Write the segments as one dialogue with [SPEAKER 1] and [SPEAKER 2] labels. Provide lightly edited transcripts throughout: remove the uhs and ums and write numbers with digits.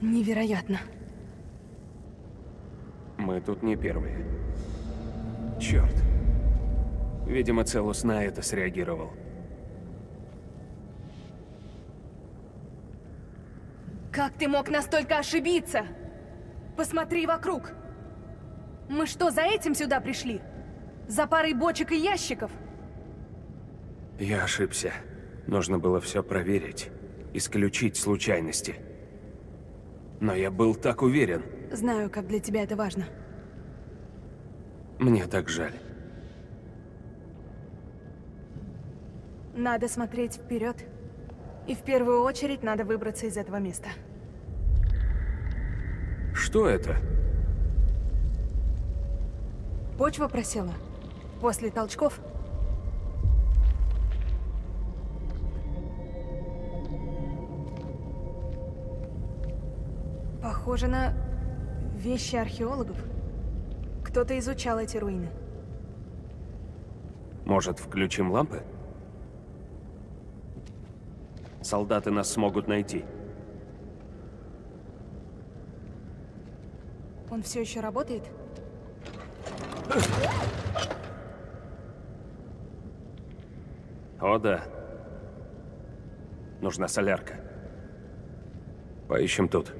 [SPEAKER 1] Невероятно.
[SPEAKER 2] Мы тут не первые. Черт. Видимо, Целус на это среагировал.
[SPEAKER 1] Как ты мог настолько ошибиться? Посмотри вокруг. Мы что, за этим сюда пришли? За парой бочек и ящиков?
[SPEAKER 2] Я ошибся. Нужно было все проверить. Исключить случайности. Но я был так уверен.
[SPEAKER 1] Знаю, как для тебя это важно.
[SPEAKER 2] Мне так жаль.
[SPEAKER 1] Надо смотреть вперед. И в первую очередь надо выбраться из этого места.
[SPEAKER 2] Что это?
[SPEAKER 1] Почва просела. После толчков. Похоже на вещи археологов. Кто-то изучал эти руины.
[SPEAKER 2] Может, включим лампы? Солдаты нас смогут найти.
[SPEAKER 1] Он все еще работает?
[SPEAKER 2] О, да. Нужна солярка. Поищем тут.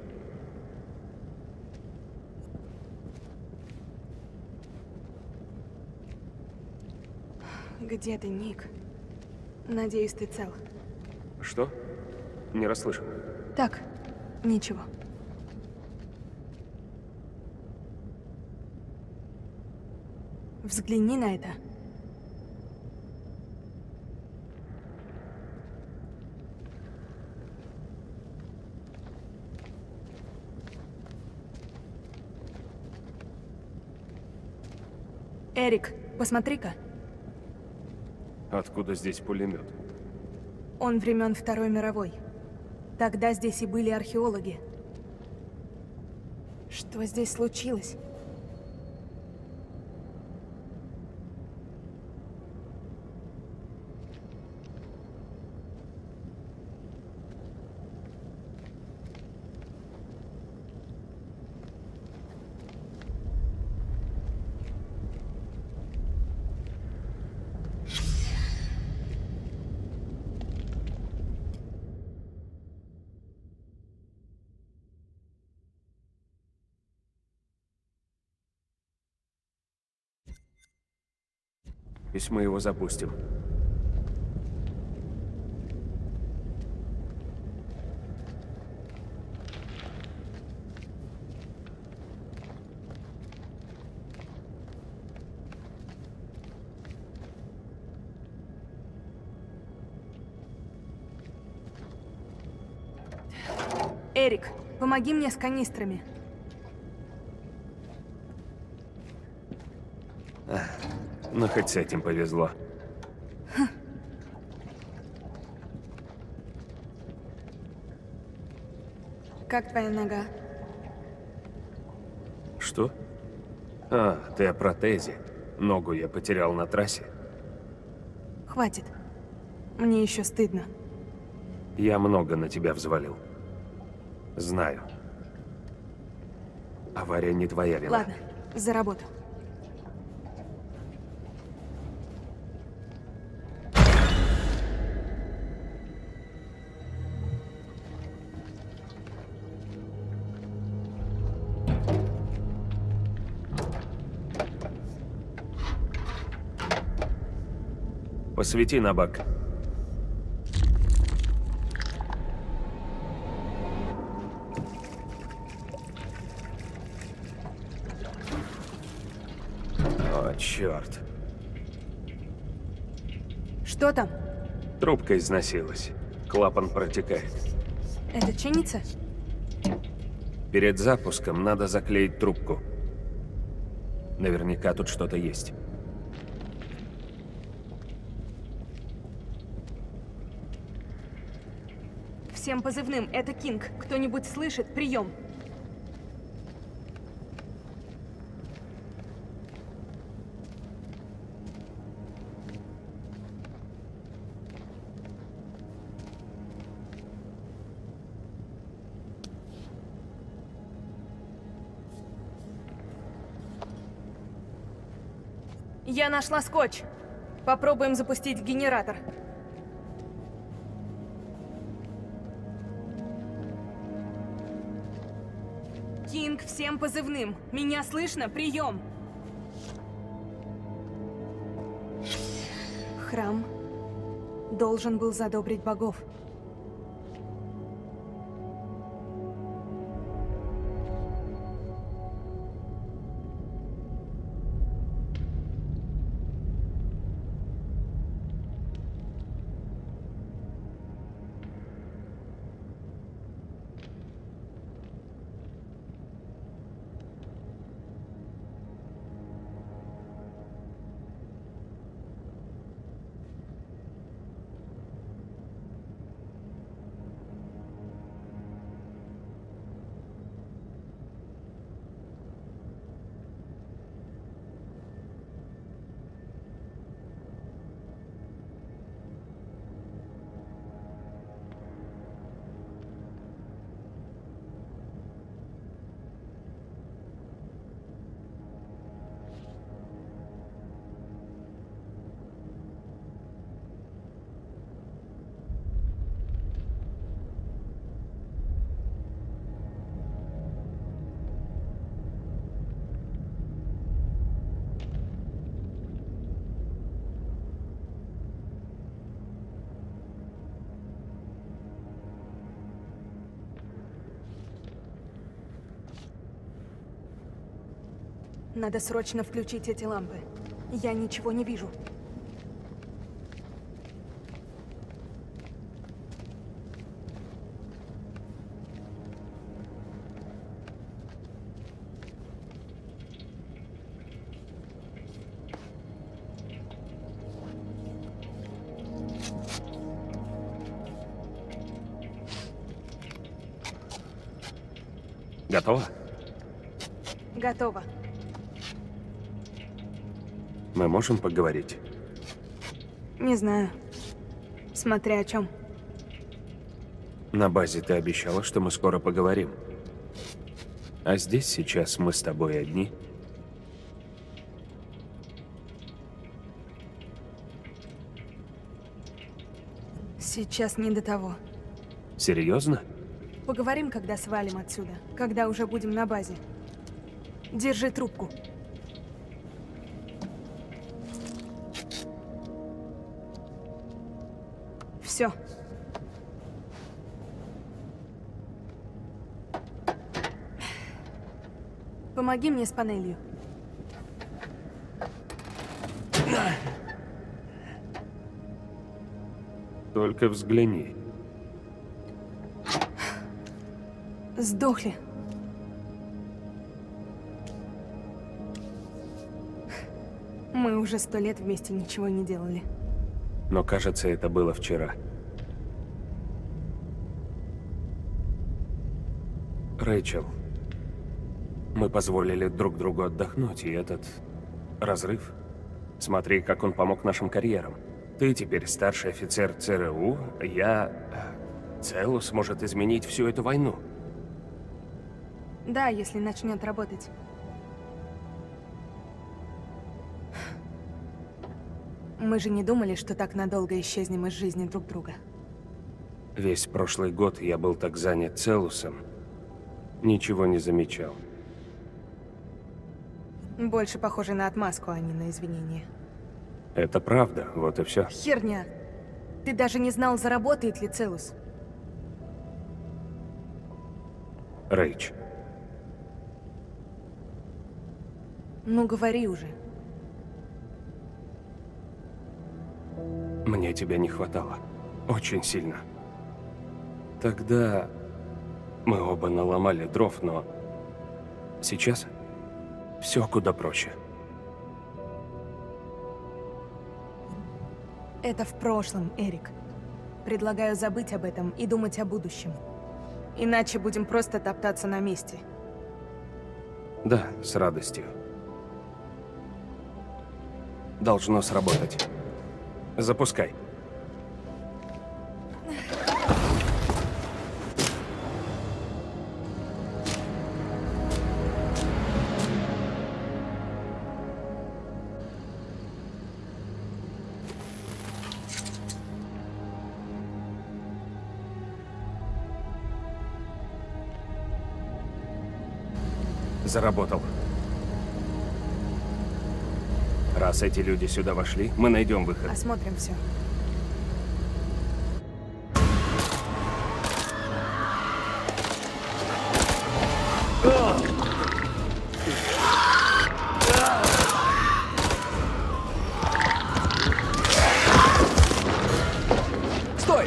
[SPEAKER 1] Где ты, Ник? Надеюсь, ты цел.
[SPEAKER 2] Что? Не расслышал.
[SPEAKER 1] Так, ничего. Взгляни на это. Эрик, посмотри-ка.
[SPEAKER 2] Откуда здесь пулемет?
[SPEAKER 1] Он времен Второй мировой. Тогда здесь и были археологи. Что здесь случилось?
[SPEAKER 2] Если мы его запустим.
[SPEAKER 1] Эрик, помоги мне с канистрами.
[SPEAKER 2] Ну, хоть с этим повезло.
[SPEAKER 1] Как твоя нога?
[SPEAKER 2] Что? А, ты о протезе. Ногу я потерял на трассе.
[SPEAKER 1] Хватит. Мне еще стыдно.
[SPEAKER 2] Я много на тебя взвалил. Знаю. Авария не твоя вина.
[SPEAKER 1] Ладно, за работу.
[SPEAKER 2] Посвети на бак. О, черт.
[SPEAKER 1] Что там?
[SPEAKER 2] Трубка износилась. Клапан протекает.
[SPEAKER 1] Это чинится?
[SPEAKER 2] Перед запуском надо заклеить трубку. Наверняка тут что-то есть.
[SPEAKER 1] Всем позывным, это Кинг. Кто-нибудь слышит? Прием. Я нашла скотч. Попробуем запустить генератор. Кинг, всем позывным. Меня слышно? Прием. Храм должен был задобрить богов. Надо срочно включить эти лампы. Я ничего не вижу.
[SPEAKER 2] Готово?
[SPEAKER 1] Готово.
[SPEAKER 2] Мы можем поговорить?
[SPEAKER 1] Не знаю. Смотря о чем.
[SPEAKER 2] На базе ты обещала, что мы скоро поговорим. А здесь сейчас мы с тобой одни.
[SPEAKER 1] Сейчас не до того.
[SPEAKER 2] Серьезно?
[SPEAKER 1] Поговорим, когда свалим отсюда. Когда уже будем на базе. Держи трубку. Все. Помоги мне с панелью.
[SPEAKER 2] Только взгляни.
[SPEAKER 1] Сдохли. Мы уже 100 лет вместе ничего не делали.
[SPEAKER 2] Но кажется, это было вчера. Рэйчел, мы позволили друг другу отдохнуть, и этот разрыв... Смотри, как он помог нашим карьерам. Ты теперь старший офицер ЦРУ, Целус может изменить всю эту войну.
[SPEAKER 1] Да, если начнет работать. Мы же не думали, что так надолго исчезнем из жизни друг друга.
[SPEAKER 2] Весь прошлый год я был так занят Целусом, ничего не замечал.
[SPEAKER 1] Больше похоже на отмазку, а не на извинения.
[SPEAKER 2] Это правда, вот и все.
[SPEAKER 1] Херня. Ты даже не знал, заработает ли Целус.
[SPEAKER 2] Рэйч.
[SPEAKER 1] Ну, говори уже.
[SPEAKER 2] Мне тебя не хватало. Очень сильно. Тогда мы оба наломали дров, но сейчас все куда проще.
[SPEAKER 1] Это в прошлом, Эрик. Предлагаю забыть об этом и думать о будущем. Иначе будем просто топтаться на месте.
[SPEAKER 2] Да, с радостью. Должно сработать. Запускай. Заработал. Раз эти люди сюда вошли, мы найдем выход.
[SPEAKER 1] Осмотрим все.
[SPEAKER 2] Стой!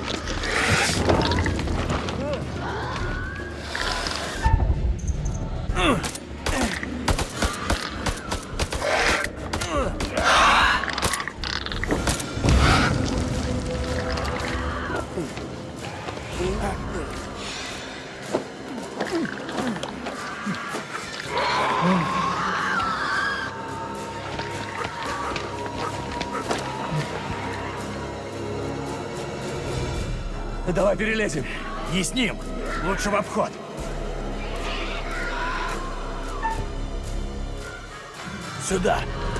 [SPEAKER 3] Давай перелезем. Не с ним. Лучше в обход. Сюда.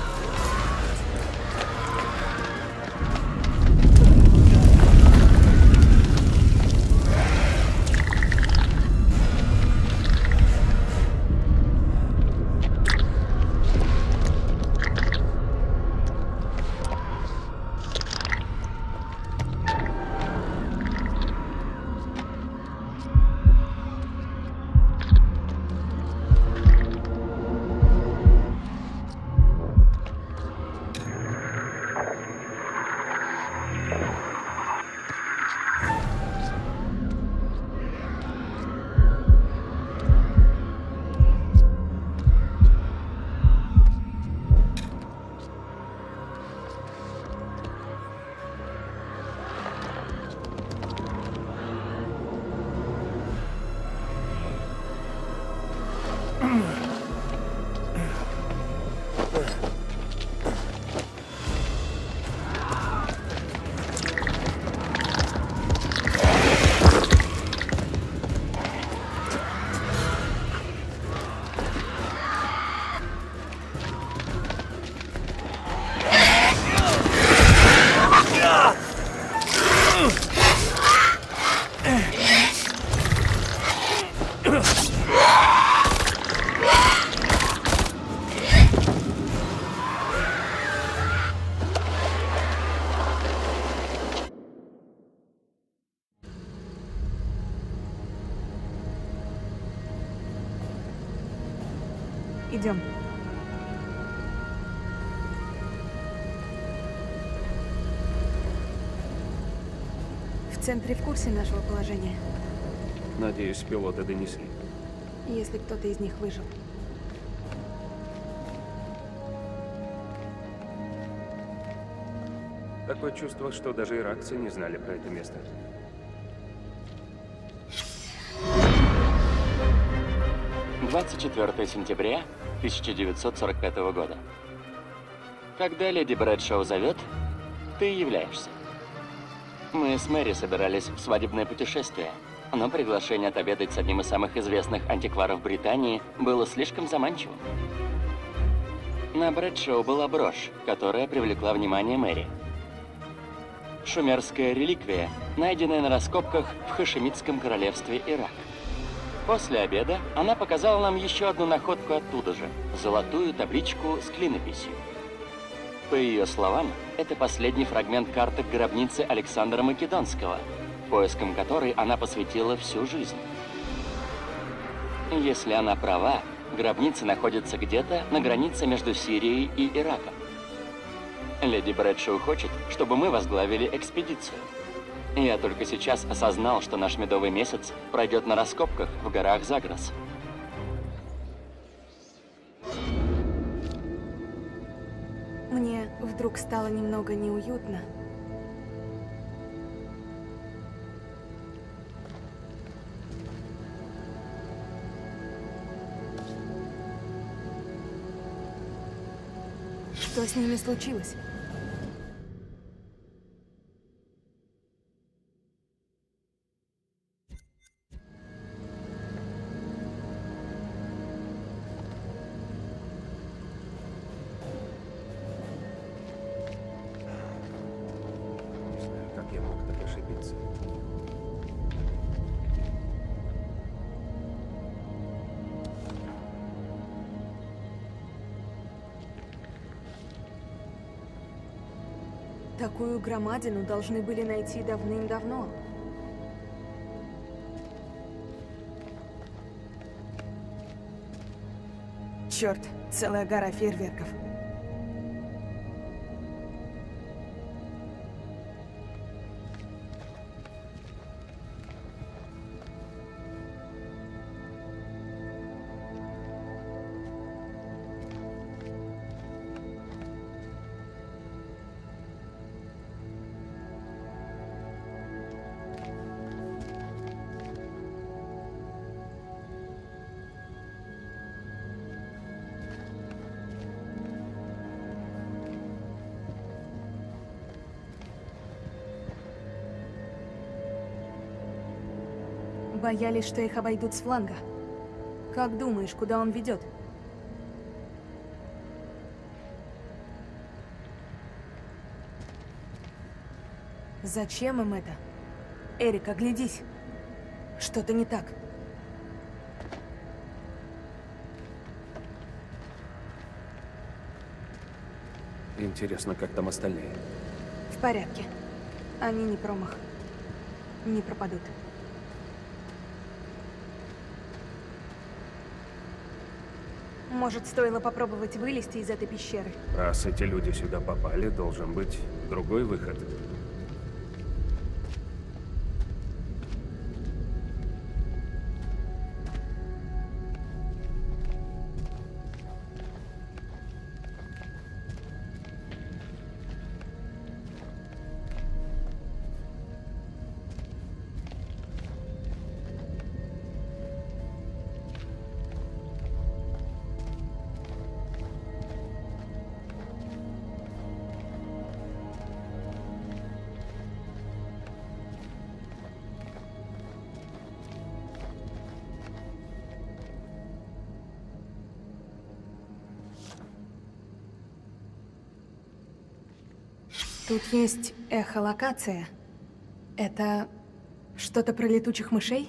[SPEAKER 1] Идем. В центре в курсе нашего положения?
[SPEAKER 2] Надеюсь, пилоты донесли.
[SPEAKER 1] Если кто-то из них выжил.
[SPEAKER 2] Такое чувство, что даже иракцы не знали про это место.
[SPEAKER 4] «24 сентября 1945 года. Когда леди Брэдшоу зовет, ты являешься. Мы с Мэри собирались в свадебное путешествие, но приглашение отобедать с одним из самых известных антикваров Британии было слишком заманчивым. На Брэдшоу была брошь, которая привлекла внимание Мэри. Шумерская реликвия, найденная на раскопках в Хашемитском королевстве Ирак. После обеда она показала нам еще одну находку оттуда же – золотую табличку с клинописью. По ее словам, это последний фрагмент карты гробницы Александра Македонского, поискам которой она посвятила всю жизнь. Если она права, гробница находится где-то на границе между Сирией и Ираком. Леди Брэдшоу хочет, чтобы мы возглавили экспедицию. Я только сейчас осознал, что наш медовый месяц пройдет на раскопках в горах Загрос.
[SPEAKER 1] Мне вдруг стало немного неуютно. Что с ними случилось?
[SPEAKER 2] Не знаю, как я мог так ошибиться.
[SPEAKER 1] Такую громадину должны были найти давным-давно. Черт, целая гора фейерверков. Боялись, что их обойдут с фланга. Как думаешь, куда он ведет? Зачем им это? Эрик, оглядись. Что-то не так.
[SPEAKER 2] Интересно, как там остальные?
[SPEAKER 1] В порядке. Они не промах. Не пропадут. Может, стоило попробовать вылезти из этой пещеры?
[SPEAKER 2] Раз эти люди сюда попали, должен быть другой выход.
[SPEAKER 1] Тут есть эхолокация. Это что-то про летучих мышей?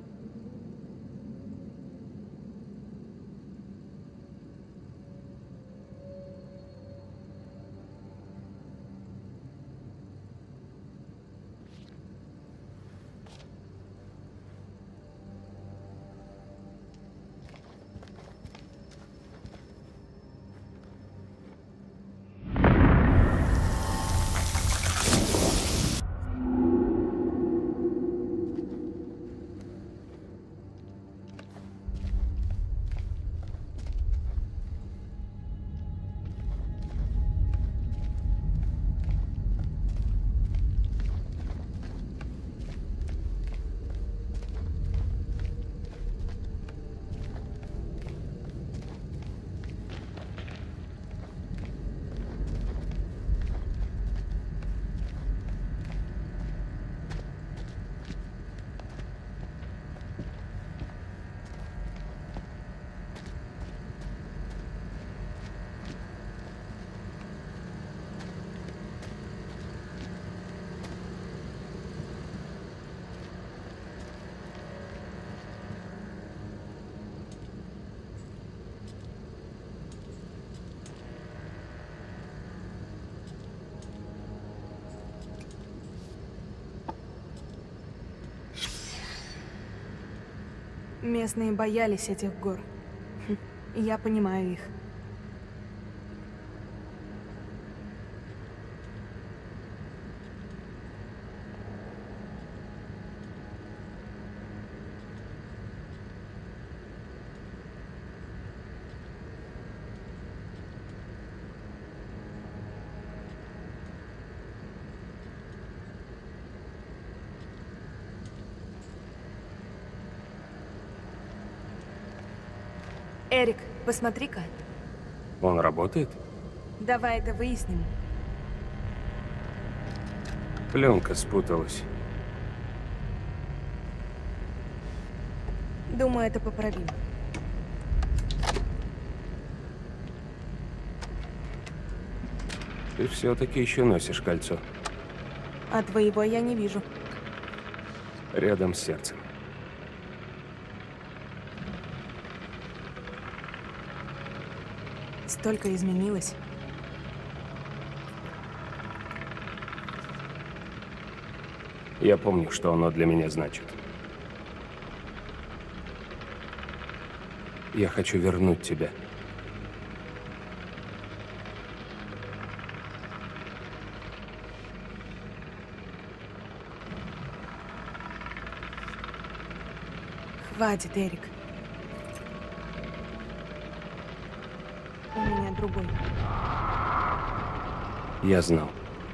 [SPEAKER 1] Местные боялись этих гор. Я понимаю их. Эрик, посмотри-ка.
[SPEAKER 2] Он работает?
[SPEAKER 1] Давай это выясним.
[SPEAKER 2] Пленка спуталась.
[SPEAKER 1] Думаю, это поправимо.
[SPEAKER 2] Ты все-таки еще носишь кольцо.
[SPEAKER 1] А твоего я не вижу.
[SPEAKER 2] Рядом с сердцем.
[SPEAKER 1] Столько изменилось.
[SPEAKER 2] Я помню, что оно для меня значит. Я хочу вернуть тебя.
[SPEAKER 1] Хватит, Эрик. У меня другой.
[SPEAKER 2] Я знал.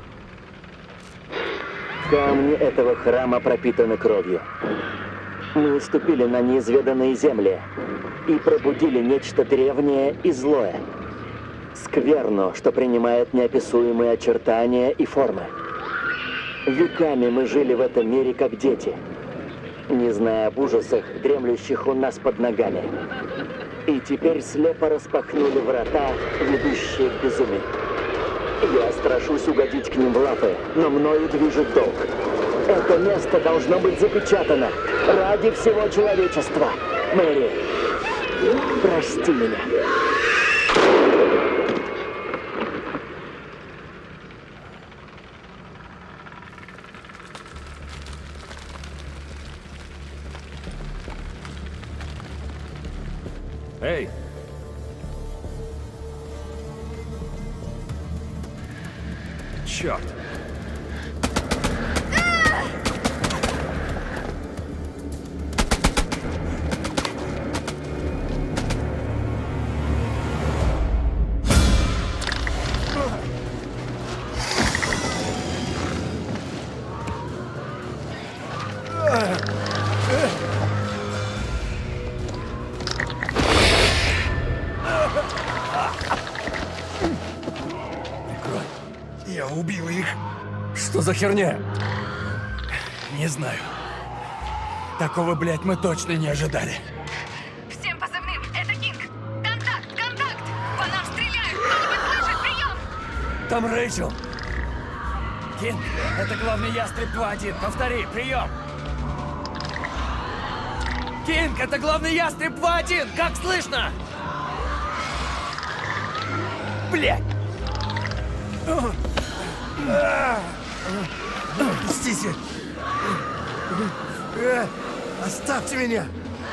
[SPEAKER 5] Камни этого храма пропитаны кровью. Мы ступили на неизведанные земли и пробудили нечто древнее и злое. Скверну, что принимает неописуемые очертания и формы. Веками мы жили в этом мире как дети, не зная об ужасах, дремлющих у нас под ногами. И теперь слепо распахнули врата, ведущие к безумию. Я страшусь угодить к ним в лапы, но мною движет долг. Это место должно быть запечатано ради всего человечества. Мэри, прости меня.
[SPEAKER 2] Эй! Черт!
[SPEAKER 3] Я убил их. Что за херня? Не знаю. Такого, блядь, мы точно не ожидали.
[SPEAKER 1] Всем позывным, это Кинг! Контакт, контакт! По нам стреляют! Кто-нибудь слышит? Прием!
[SPEAKER 3] Там Рэйчел. Кинг, это главный ястреб 2-1. Повтори, прием. Кинг, это главный ястреб 2-1. Как слышно? Блядь! Отпустите! Оставьте меня!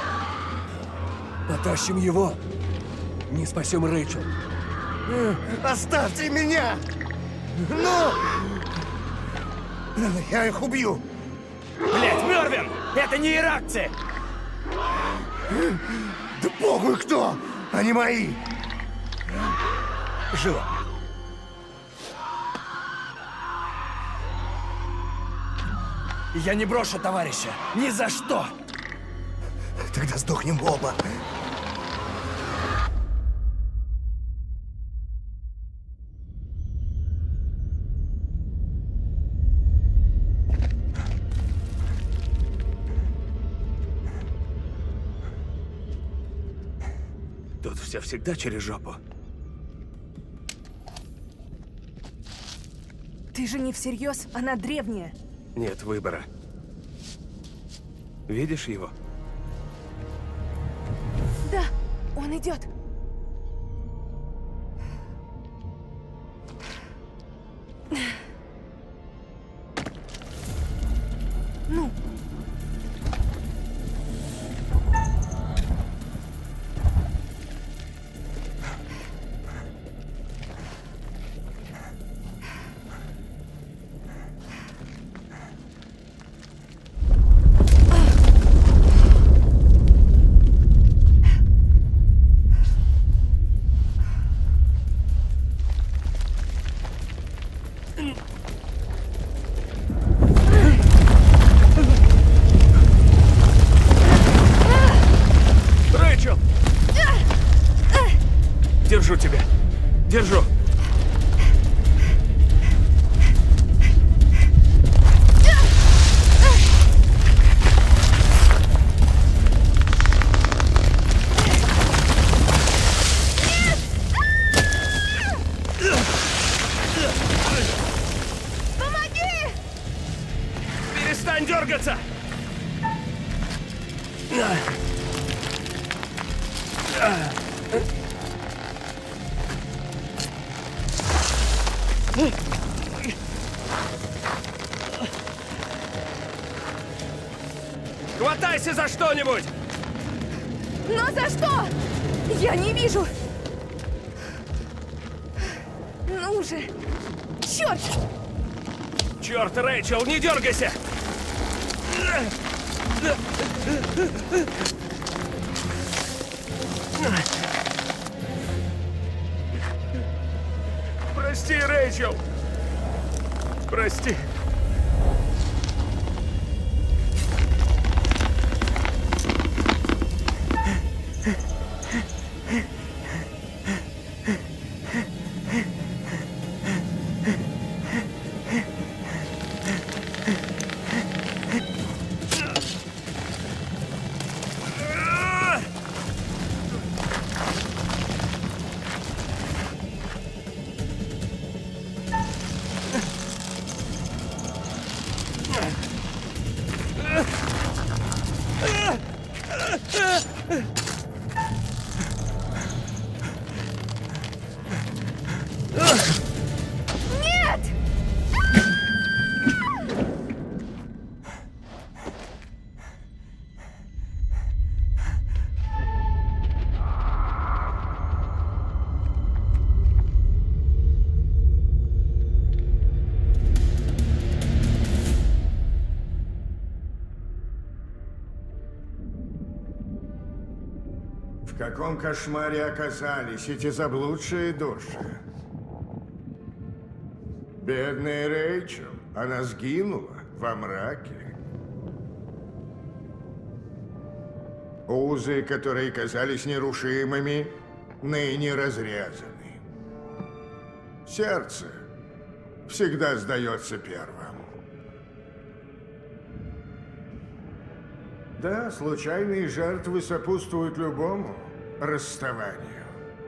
[SPEAKER 3] Потащим его. Не спасем Рэйчел. Оставьте меня! Ну! Я их убью! Блять, Мервин! Это не иракцы! Да похуй кто! Они мои! Живо! Я не брошу товарища. Ни за что. Тогда сдохнем оба.
[SPEAKER 2] Тут все всегда через жопу.
[SPEAKER 1] Ты же не всерьез, она древняя.
[SPEAKER 2] Нет выбора. Видишь его?
[SPEAKER 1] Да, он идет. Ну.
[SPEAKER 2] Держу тебя. Держу.
[SPEAKER 1] Помоги!
[SPEAKER 2] Перестань дергаться!
[SPEAKER 3] Хватайся за что-нибудь!
[SPEAKER 1] Но за что? Я не вижу. Ну же. Черт!
[SPEAKER 3] Черт, Рэйчел, не дергайся! Прости, Рэйчел! Прости.
[SPEAKER 6] В каком кошмаре оказались эти заблудшие души? Бедная Рэйчел, она сгинула во мраке. Узы, которые казались нерушимыми, ныне разрезаны. Сердце всегда сдается первым. Да, случайные жертвы сопутствуют любому расставанию.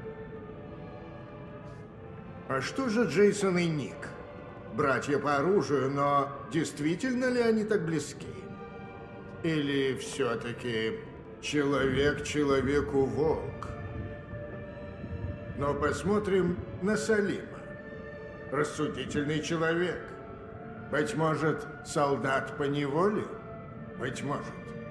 [SPEAKER 6] А что же Джейсон и Ник? Братья по оружию, но действительно ли они так близки? Или все-таки человек человеку волк? Но посмотрим на Салима. Рассудительный человек. Быть может, солдат по неволе? Быть может.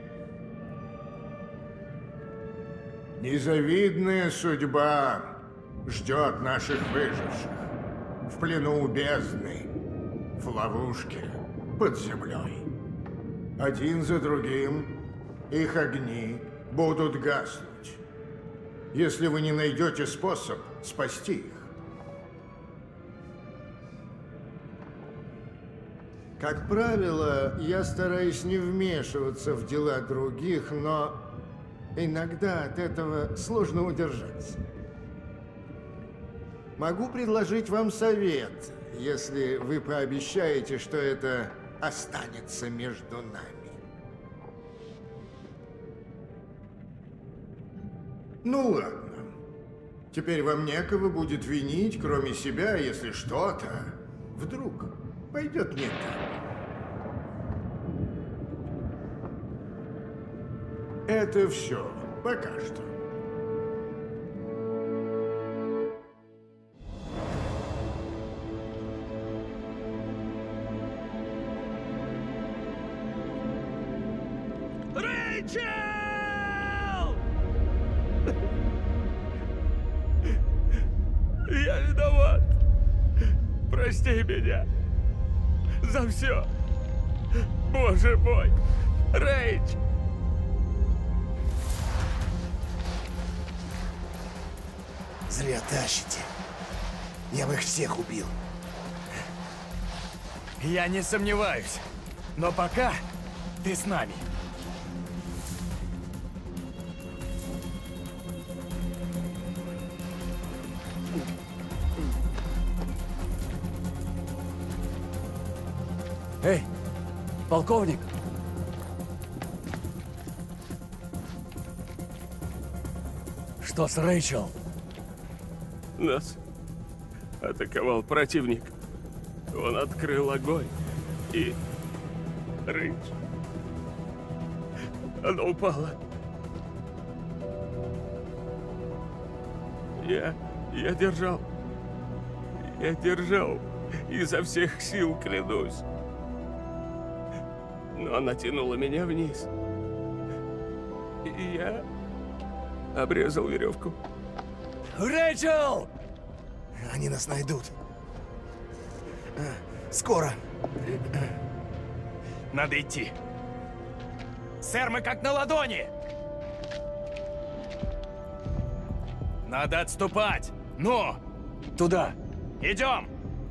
[SPEAKER 6] Незавидная судьба ждет наших выживших. В плену у бездны, в ловушке под землей. Один за другим их огни будут гаснуть, если вы не найдете способ спасти их. Как правило, я стараюсь не вмешиваться в дела других, но иногда от этого сложно удержаться. Могу предложить вам совет, если вы пообещаете, что это останется между нами. Ну ладно. Теперь вам некого будет винить, кроме себя, если что-то вдруг пойдет не так. Это все. Пока что.
[SPEAKER 3] Рэйчел! Я виноват. Прости меня. За все. Боже мой. Рэйч!
[SPEAKER 7] Зря тащите. Я бы их всех убил.
[SPEAKER 3] Я не сомневаюсь. Но пока ты с нами. Эй, полковник! Что с Рэйчел? Нас атаковал противник. Он открыл огонь. И... Рэйч... Она упала. Я держал. Я держал. Изо всех сил, клянусь. Но она тянула меня вниз.
[SPEAKER 2] И я обрезал веревку.
[SPEAKER 3] Рэйчел!
[SPEAKER 7] Они нас найдут. Скоро.
[SPEAKER 3] Надо идти. Сэр, мы как на ладони! Надо отступать! Ну! Туда! Идем!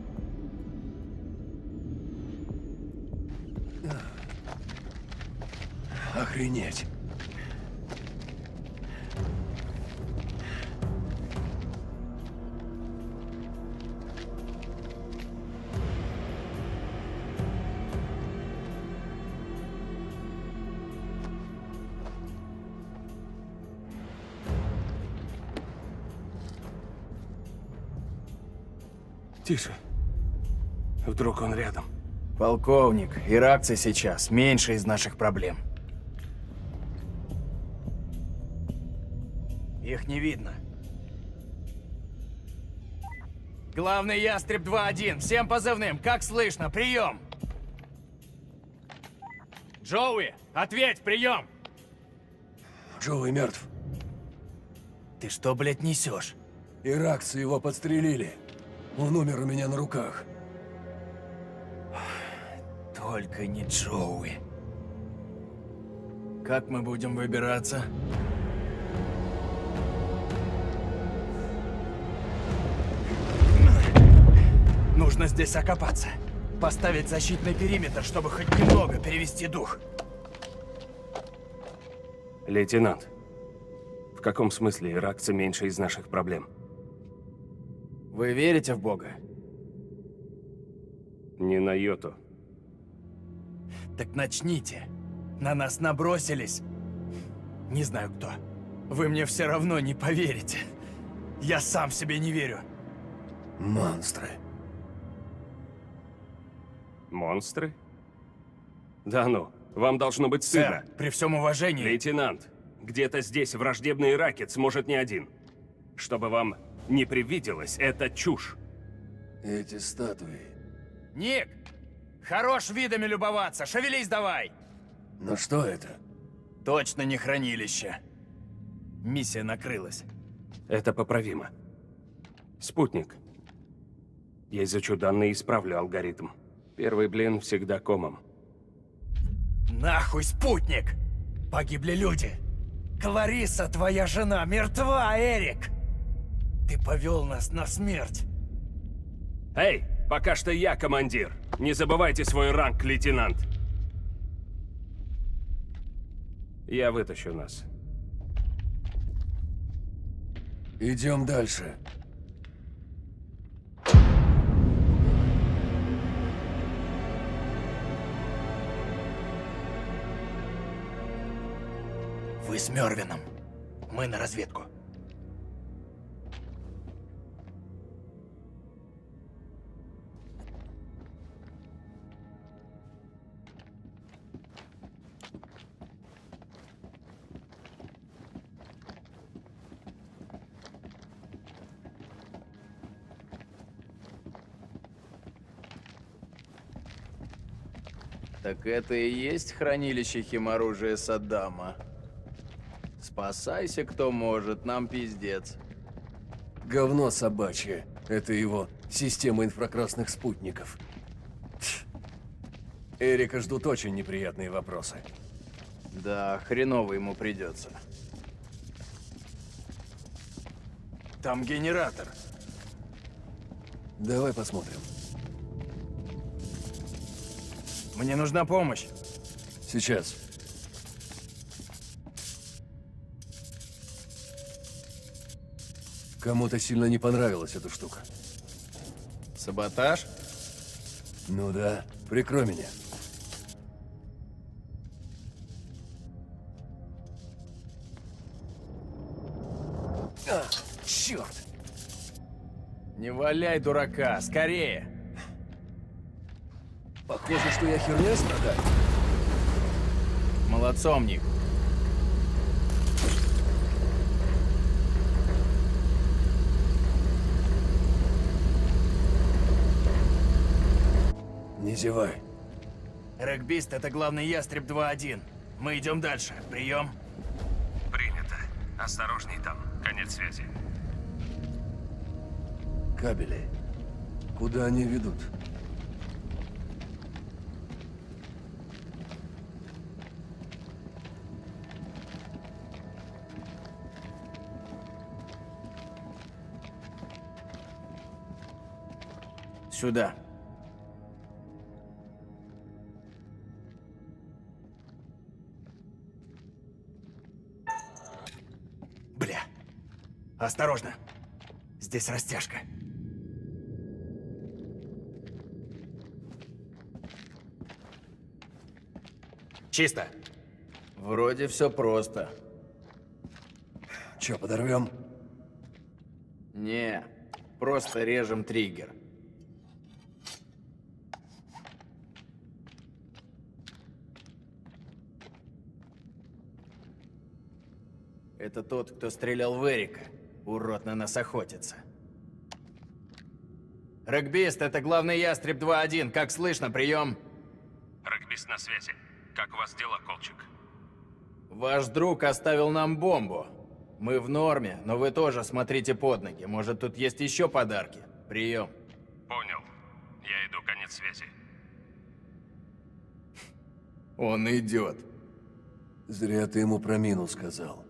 [SPEAKER 3] Охренеть!
[SPEAKER 2] Тише. Вдруг он рядом.
[SPEAKER 3] Полковник, иракцы сейчас меньше из наших проблем. Их не видно. Главный ястреб 2-1. Всем позывным. Как слышно? Прием! Джоуи, ответь, прием!
[SPEAKER 8] Джоуи мертв.
[SPEAKER 3] Ты что, блядь, несешь?
[SPEAKER 8] Иракцы его подстрелили. Он умер у меня на руках.
[SPEAKER 3] Только не Джоуи. Как мы будем выбираться? Нужно здесь окопаться. Поставить защитный периметр, чтобы хоть немного перевести дух.
[SPEAKER 2] Лейтенант, в каком смысле иракцы меньше из наших проблем?
[SPEAKER 3] Вы верите в Бога?
[SPEAKER 2] Не на йоту.
[SPEAKER 3] Так начните. На нас набросились. Не знаю кто. Вы мне все равно не поверите. Я сам себе не верю.
[SPEAKER 8] Монстры.
[SPEAKER 2] Монстры? Да ну, вам должно быть стыдно.
[SPEAKER 3] Сэр, при всем уважении...
[SPEAKER 2] Лейтенант, где-то здесь враждебный иракец, может, не один. Чтобы вам не привиделось, это чушь.
[SPEAKER 8] Эти статуи.
[SPEAKER 3] Ник! Хорош видами любоваться, шевелись давай!
[SPEAKER 8] Но что это?
[SPEAKER 3] Точно не хранилище. Миссия накрылась.
[SPEAKER 2] Это поправимо. Спутник. Я изучу данные и исправлю алгоритм. Первый блин всегда комом.
[SPEAKER 3] Нахуй спутник! Погибли люди! Клариса, твоя жена, мертва, Эрик! Ты повел нас на смерть!
[SPEAKER 2] Эй, пока что я командир. Не забывайте свой ранг, лейтенант. Я вытащу нас.
[SPEAKER 8] Идем дальше.
[SPEAKER 3] Вы с Мёрвином. Мы на разведку. Так это и есть хранилище химоружия Саддама. Спасайся, кто может, нам пиздец.
[SPEAKER 8] Говно собачье. Это его система инфракрасных спутников. Эрика ждут очень неприятные вопросы.
[SPEAKER 3] Да, хреново ему придется. Там генератор.
[SPEAKER 8] Давай посмотрим.
[SPEAKER 3] Мне нужна помощь.
[SPEAKER 8] Сейчас. Кому-то сильно не понравилась эта штука.
[SPEAKER 3] Саботаж?
[SPEAKER 8] Ну да, прикрой меня.
[SPEAKER 3] А, черт! Не валяй дурака, скорее!
[SPEAKER 8] Похоже, что я херней страдаю.
[SPEAKER 3] Молодцом, Ник.
[SPEAKER 8] Не зевай.
[SPEAKER 3] Регбист — это главный ястреб 2-1. Мы идем дальше. Прием.
[SPEAKER 2] Осторожней там, конец связи.
[SPEAKER 8] Кабели. Куда они ведут?
[SPEAKER 3] Сюда. Бля. Осторожно. Здесь растяжка. Чисто. Вроде все просто.
[SPEAKER 8] Че, подорвем?
[SPEAKER 3] Не, просто режем триггер. Это тот, кто стрелял в Эрика. Урод на нас охотится. Регбист, это главный ястреб 2-1. Как слышно, прием?
[SPEAKER 2] Регбист на связи. Как у вас дела, Колчик?
[SPEAKER 3] Ваш друг оставил нам бомбу. Мы в норме, но вы тоже смотрите под ноги. Может, тут есть еще подарки? Прием.
[SPEAKER 2] Понял. Я иду, конец связи.
[SPEAKER 3] Он идет.
[SPEAKER 8] Зря ты ему про мину сказал.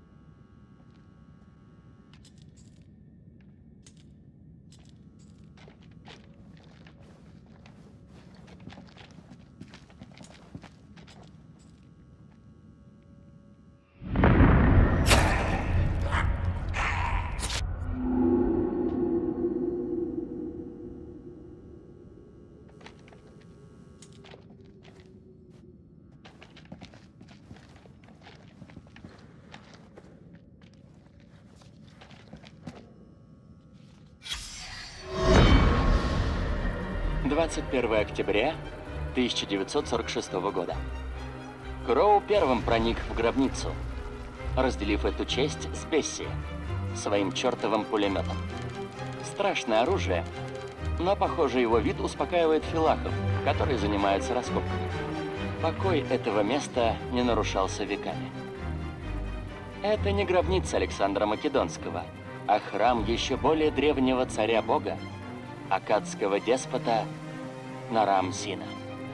[SPEAKER 4] «21 октября 1946 года. Кроу первым проник в гробницу, разделив эту честь с Бесси, своим чертовым пулеметом. Страшное оружие, но, похоже, его вид успокаивает филахов, которые занимаются раскопками. Покой этого места не нарушался веками. Это не гробница Александра Македонского, а храм еще более древнего царя-бога, аккадского деспота Нарам-Сина.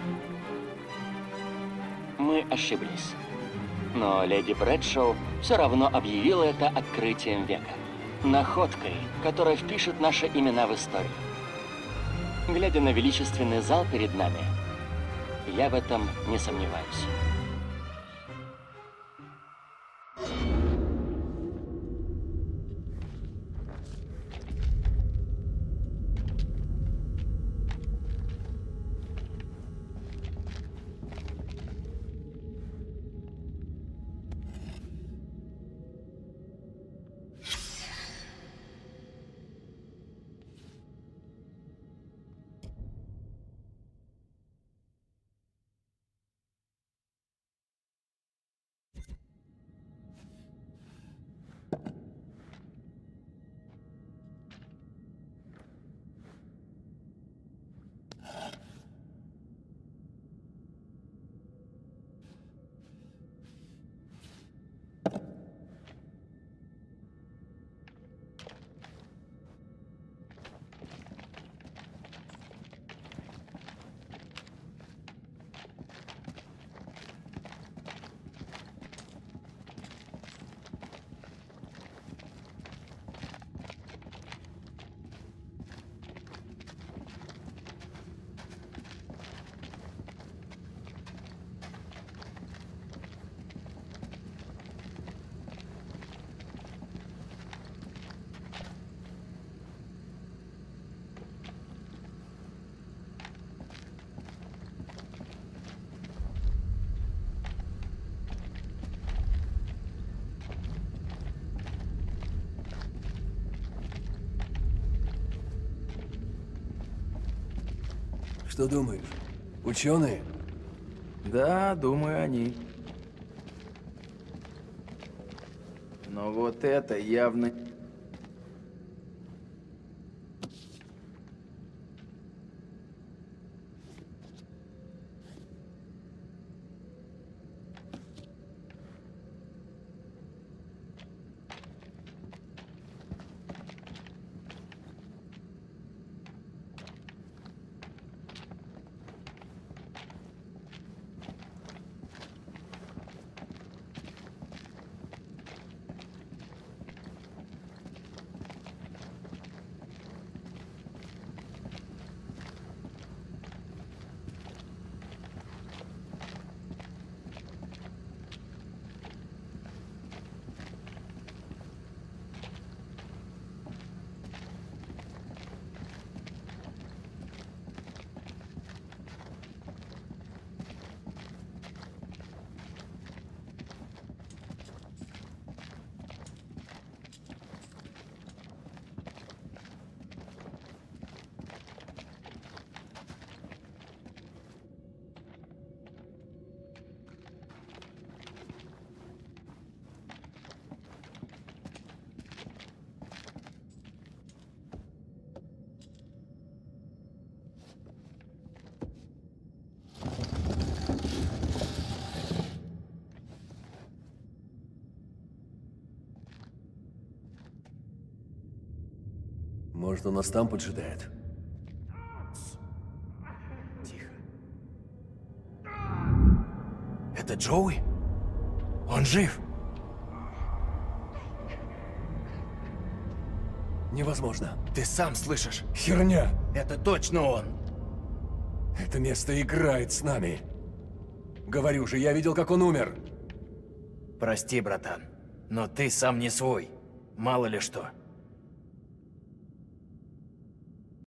[SPEAKER 4] Мы ошиблись. Но леди Брэдшоу все равно объявила это открытием века. Находкой, которая впишет наши имена в историю. Глядя на величественный зал перед нами, я в этом не сомневаюсь.
[SPEAKER 8] Что думаешь? Ученые?
[SPEAKER 3] Да, думаю, они. Но вот это явно...
[SPEAKER 8] Может, он нас там поджидает?
[SPEAKER 3] Тихо. Это Джоуи? Он жив?
[SPEAKER 8] Невозможно.
[SPEAKER 3] Ты сам слышишь?
[SPEAKER 8] Херня!
[SPEAKER 3] Это точно он!
[SPEAKER 8] Это место играет с нами. Говорю же, я видел, как он умер.
[SPEAKER 3] Прости, братан, но ты сам не свой. Мало ли что.